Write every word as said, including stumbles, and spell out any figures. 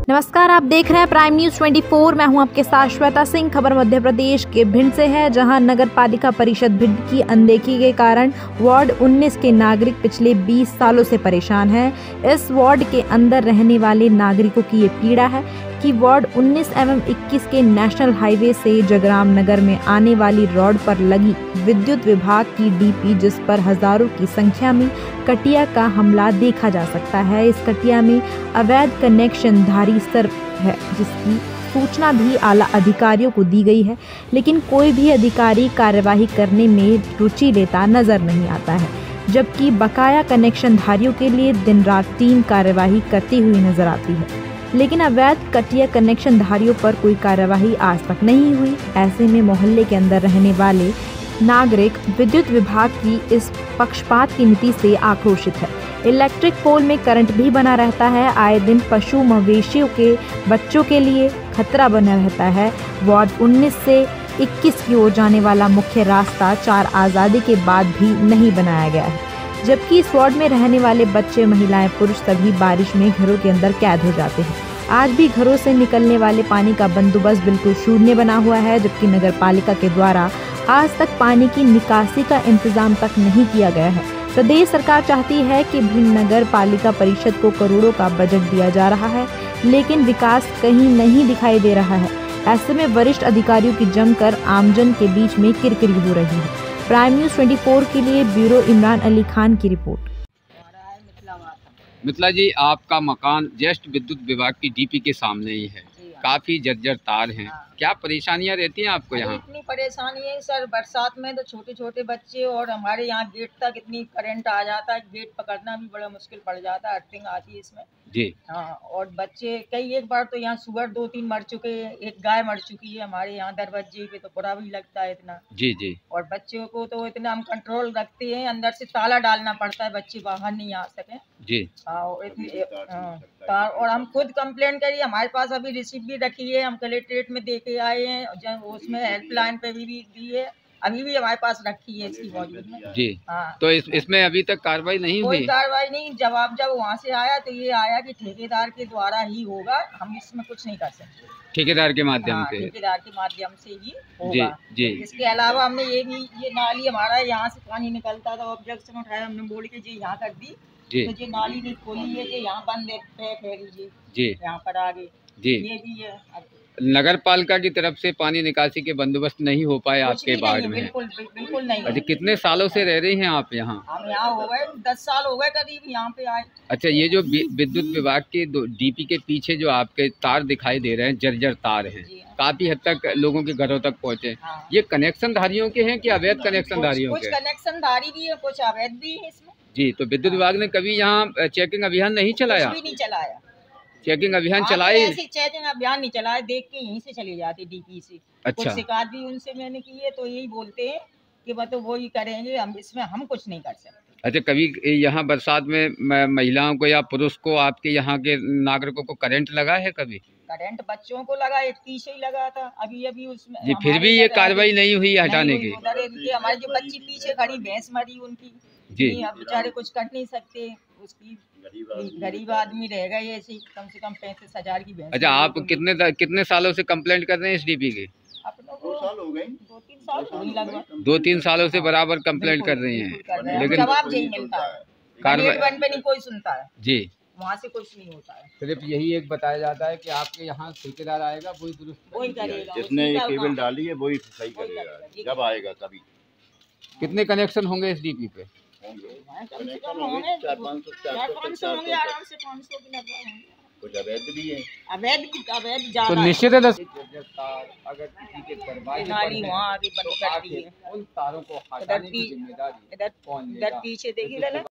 नमस्कार, आप देख रहे हैं प्राइम न्यूज चौबीस। मैं हूं आपके साथ श्वेता सिंह। खबर मध्य प्रदेश के भिंड से है, जहां नगर पालिका परिषद भिंड की अनदेखी के कारण वार्ड उन्नीस के नागरिक पिछले बीस सालों से परेशान हैं। इस वार्ड के अंदर रहने वाले नागरिकों की ये पीड़ा है कि वार्ड उन्नीस एवं इक्कीस के नेशनल हाईवे से जगराम नगर में आने वाली रोड पर लगी विद्युत विभाग की डीपी, जिस पर हजारों की संख्या में कटिया का हमला देखा जा सकता है। इस कटिया में अवैध कनेक्शन धारी सर है, जिसकी सूचना भी आला अधिकारियों को दी गई है, लेकिन कोई भी अधिकारी कार्यवाही करने में रुचि लेता नजर नहीं आता है, जबकि बकाया कनेक्शन धारियों के लिए दिन रात टीम कार्यवाही करती हुई नजर आती है, लेकिन अवैध कटिया कनेक्शन धारियों पर कोई कार्यवाही आज तक नहीं हुई। ऐसे में मोहल्ले के अंदर रहने वाले नागरिक विद्युत विभाग की इस पक्षपात की नीति से आक्रोशित है। इलेक्ट्रिक पोल में करंट भी बना रहता है, आए दिन पशु मवेशियों के बच्चों के लिए खतरा बना रहता है। वार्ड उन्नीस से इक्कीस की ओर जाने वाला मुख्य रास्ता चार आज़ादी के बाद भी नहीं बनाया गया है, जबकि इस वार्ड में रहने वाले बच्चे, महिलाएं, पुरुष सभी बारिश में घरों के अंदर कैद हो जाते हैं। आज भी घरों से निकलने वाले पानी का बंदोबस्त बिल्कुल शून्य बना हुआ है, जबकि नगर पालिका के द्वारा आज तक पानी की निकासी का इंतजाम तक नहीं किया गया है। प्रदेश सरकार चाहती है कि भिंड नगर पालिका परिषद को करोड़ों का बजट दिया जा रहा है, लेकिन विकास कहीं नहीं दिखाई दे रहा है। ऐसे में वरिष्ठ अधिकारियों की जमकर आमजन के बीच में किरकिरी हो रही है। प्राइम न्यूज चौबीस के लिए ब्यूरो इमरान अली खान की रिपोर्ट। मिथिला जी, आपका मकान जस्ट विद्युत विभाग की डीपी के सामने ही है, काफी जर्जर तार हैं। क्या परेशानियां रहती हैं आपको यहाँ? इतनी परेशानी है सर, बरसात में तो छोटे छोटे बच्चे और हमारे यहाँ गेट तक इतनी करंट आ जाता है, गेट पकड़ना भी बड़ा मुश्किल पड़ जाता है, अर्थिंग आती है इसमें जी। हाँ, और बच्चे कई एक बार तो यहाँ सुअर दो तीन मर चुके हैं, एक गाय मर चुकी है हमारे यहाँ दरवाजे पे, तो बुरा भी लगता है इतना जी जी। और बच्चों को तो इतना हम कंट्रोल रखते हैं, अंदर से ताला डालना पड़ता है, बच्चे बाहर नहीं आ सके जी। हाँ, और हम खुद कंप्लेंट करिए, हमारे पास अभी रिसिप्ट भी रखी है, हम कलेक्ट्रेट में दे के आए हैं, जब उसमें हेल्पलाइन पे भी, भी दी है, अभी भी हमारे पास रखी है इसकी मौजूद में जी। हाँ, तो इस, इसमें अभी तक कार्रवाई नहीं हुई? कोई कार्रवाई नहीं। जवाब जब वहाँ से आया तो ये आया कि ठेकेदार के द्वारा ही होगा, हम इसमें कुछ नहीं कर सकते। ठेकेदार के माध्यम से? ठेकेदार के माध्यम से ही होगा जी जी। इसके अलावा हमने ये भी, ये नाली हमारा यहाँ से पानी निकलता था, ऑब्जेक्शन उठाया हमने, बोल के जी यहाँ कर दी जी, तो ये नाली नहीं खोली है, ये यहाँ बंद है जी, यहाँ पर आगे जी। ये भी है, नगर पालिका की तरफ से पानी निकासी के बंदोबस्त नहीं हो पाए आपके वार्ड में? बिल्कुल बिल्कुल नहीं। अच्छा, कितने सालों से रह रही हैं आप यहाँ? हम यहाँ हो गए दस साल हो गए करीब यहाँ पे आए। अच्छा, ये जो विद्युत विभाग के डीपी के पीछे जो आपके तार दिखाई दे रहे हैं, जर्जर तार हैं, काफी हद तक लोगों के घरों तक पहुँचे, ये कनेक्शन धारियों के हैं कि अवैध कनेक्शन धारियों के? कुछ कनेक्शन धारी भी है, कुछ अवैध भी है इसमें जी। तो विद्युत विभाग ने कभी यहाँ चेकिंग अभियान नहीं चलाया? कुछ भी नहीं चलाया। चेकिंग अभियान चलाए? ऐसे चेकिंग अभियान नहीं चलाए, देख के यहीं से चली जाती डीपी से। अच्छा। कुछ शिकायत भी उनसे मैंने की है, तो यही बोलते हैं कि मतलब वो ही करेंगे, हम इसमें हम कुछ नहीं कर सकते। अच्छा, कभी यहाँ बरसात में महिलाओं को या पुरुष को, आपके यहाँ के नागरिकों को करंट लगा है कभी? करंट बच्चों को लगा, एक पीछे ही लगा था अभी अभी उसमें जी। फिर भी ये कार्रवाई नहीं हुई हटाने की? हमारी जो बच्ची पीछे खड़ी, भैंस मरी उनकी जी, अब बेचारे कुछ कर नहीं सकते, उसकी गरीब आदमी रह गए ऐसे ही, कम से कम पैंतीस हजार की भैंस। अच्छा, आप कितने कितने सालों से कंप्लेंट कर रहे हैं इस डीपी की? दो साल हो गए, दो तीन साल लगभग। दो तीन सालों से बराबर कंप्लेंट कर रही हैं, लेकिन जवाब नहीं मिलता है, कार्रवाई पे नहीं कोई सुनता है जी, वहाँ से कुछ नहीं होता है। सिर्फ यही एक बताया जाता है कि आपके यहाँ ठेकेदार आएगा, वही दुरुस्त वही करेगा, जिसने ये केबल डाली है वही सही करेगा, जब आएगा तभी। कितने कनेक्शन होंगे इस डीपी पे? चार पाँच सौ होंगे आराम से, पाँच सौ भी लगभग। कुछ अवैध भी है, अवैध अवैध ज्यादा। तो निश्चित है अगर किसी के दरवाजे नाली वहाँ आगे बंद कर दी है, उन तारों को हटाने की जिम्मेदारी इधर पीछे देखिए